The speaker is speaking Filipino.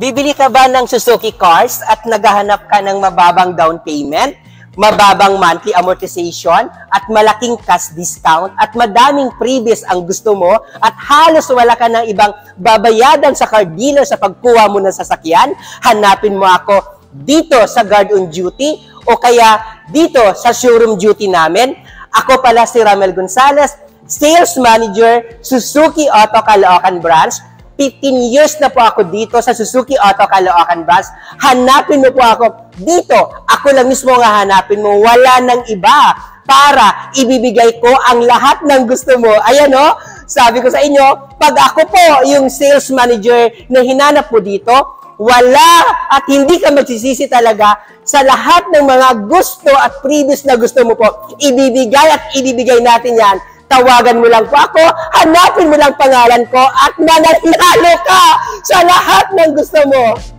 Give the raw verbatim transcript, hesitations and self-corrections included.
Bibili ka ba ng Suzuki cars at naghahanap ka ng mababang down payment, mababang monthly amortization, at malaking cash discount, at madaming previous ang gusto mo, at halos wala ka ng ibang babayadan sa car dealer sa pagkuha mo ng sasakyan? Hanapin mo ako dito sa Guard on Duty o kaya dito sa showroom duty namin. Ako pala si Ramel Gonzalez, Sales Manager, Suzuki Auto Caloocan Branch. fifteen years na po ako dito sa Suzuki Auto Caloocan Branch. Hanapin mo po ako dito. Ako lang mismo nga hanapin mo. Wala nang iba para ibibigay ko ang lahat ng gusto mo. Ayan o, sabi ko sa inyo, pag ako po yung sales manager na hinanap po dito, wala at hindi ka magsisisi talaga sa lahat ng mga gusto at previous na gusto mo po. Ibibigay at ibibigay natin yan. Tawagan mo lang po ako, hanapin mo lang pangalan ko, at mananalo ka sa lahat ng gusto mo.